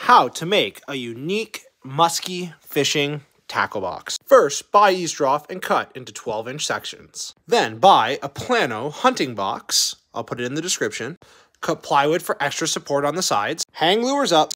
how to make a unique musky fishing tackle box. First, buy Eastrough and cut into 12-inch sections. Then buy a plano hunting box. I'll put it in the description. Cut plywood for extra support on the sides. Hang lures up